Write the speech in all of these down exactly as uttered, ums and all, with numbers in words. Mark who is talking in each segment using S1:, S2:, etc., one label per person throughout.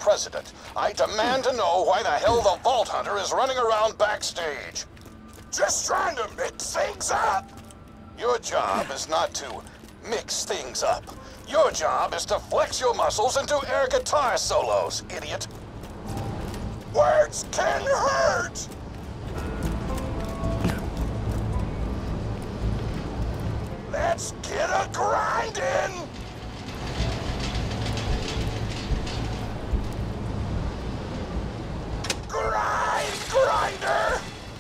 S1: president. I demand to know why the hell the Vault Hunter is running around backstage. Just trying to mix things up. Your job is not to mix things up. Your job is to flex your muscles and do air guitar solos, idiot. Words can hurt! Let's get a grindin'! Grind, grinder!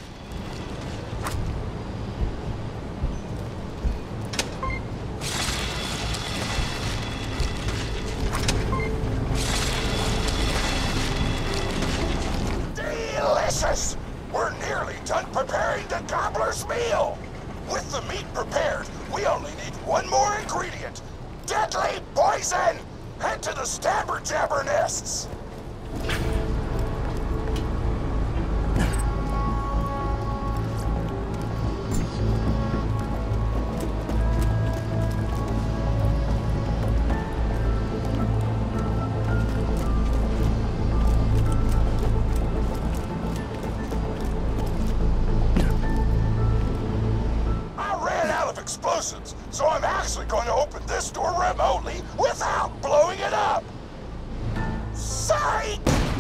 S1: Delicious! We're nearly done preparing the Gobbler's meal! With the meat prepared, we only need one more ingredient. Deadly poison! Head to the stabber jabber nests! So I'm actually going to open this door remotely without blowing it up! Psych!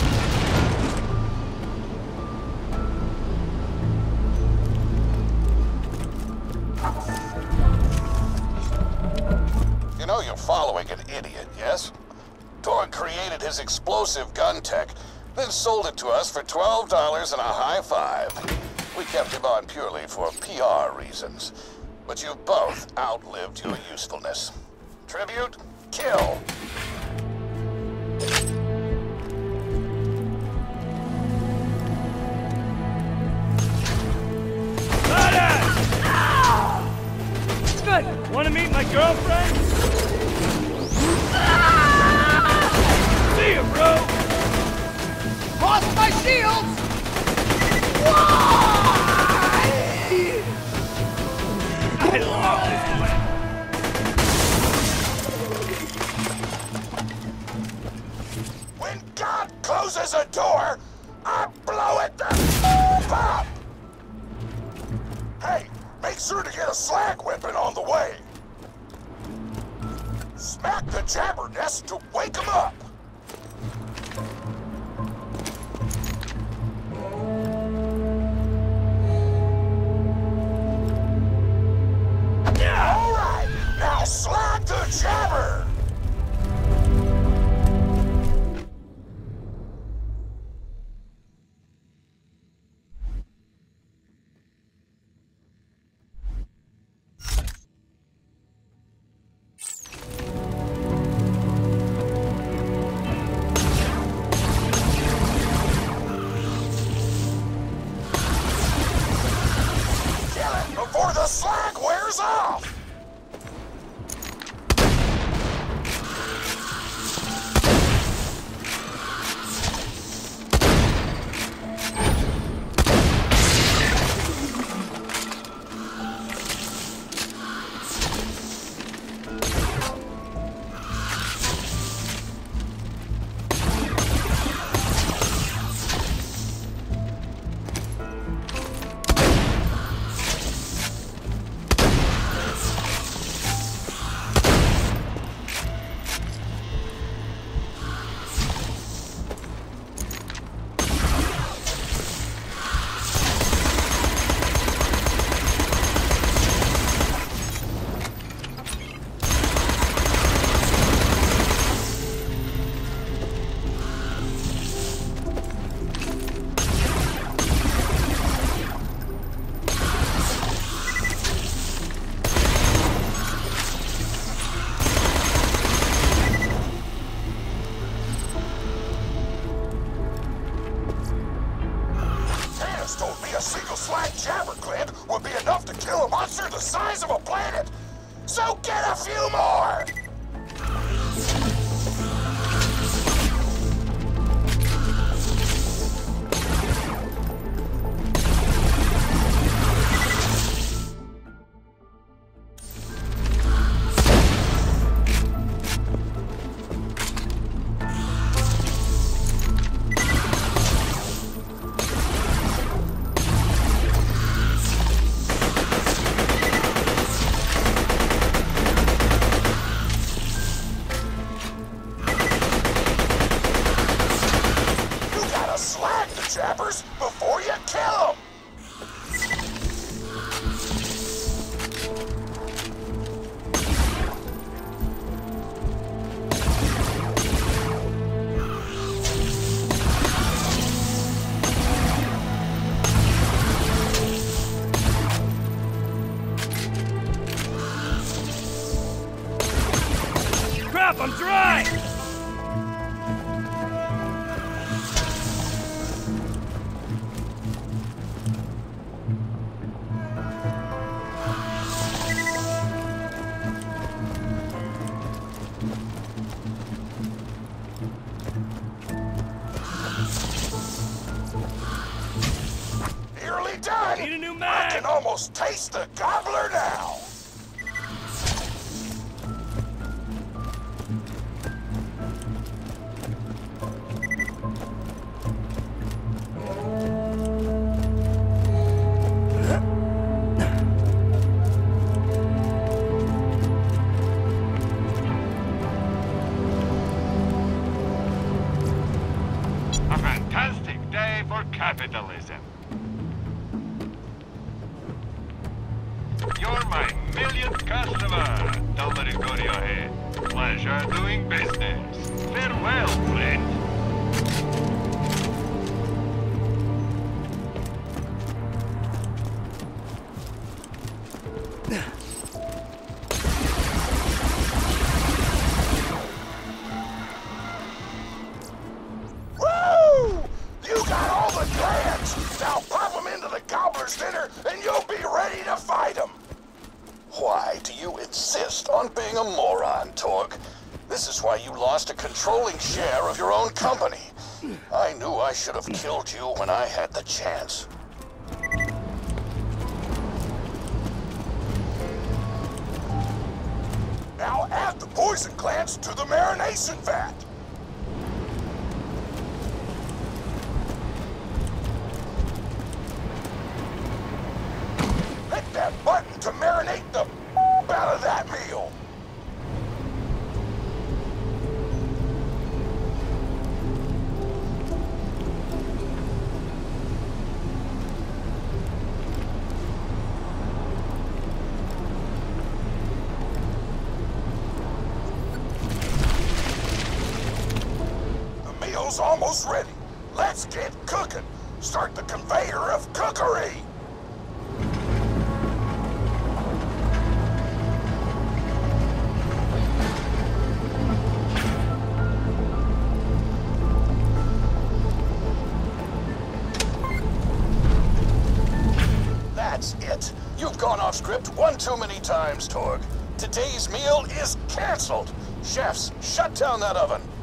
S1: You know you're following an idiot, yes? Torg created his explosive gun tech, then sold it to us for twelve dollars and a high five. We kept him on purely for P R reasons. But you've both outlived your usefulness. Tribute, kill!
S2: Good! Wanna meet my girlfriend? See ya, bro!
S3: Lost my shields!
S2: I love this weapon!
S1: When God closes a door, I blow it the f up! Hey, make sure to get a slag weapon on the way! Smack the jabber nest to wake 'em up! Alright, now slag the jabber! Kill it before the slag wears off! Told me a single slag jabber clip would be enough to kill a monster the size of a planet. So get a few more! Flag the chappers before you kill them!
S2: Crap, I'm dry!
S1: Nearly done!
S2: Need a new
S1: I
S2: mag!
S1: can almost taste the Gobbler now!
S4: A fantastic day for capitalism. You're my millionth customer. Don't let it go to your head. Pleasure doing business. Farewell, friend.
S1: Woo! You got all the glands! Now pop them into the Gobbler's dinner and you'll be ready to fight them! Why do you insist on being a moron, Torg? This is why you lost a controlling share of your own company. I knew I should have killed you when I had the chance. Now add the poison glands to the marination vat. Hit that button to marinate the out of that meal. The meal's almost ready. Let's get cooking. Start the conveyor of cookery. That's it. You've gone off script one too many times, Torg. Today's meal is canceled. Chefs, shut down that oven.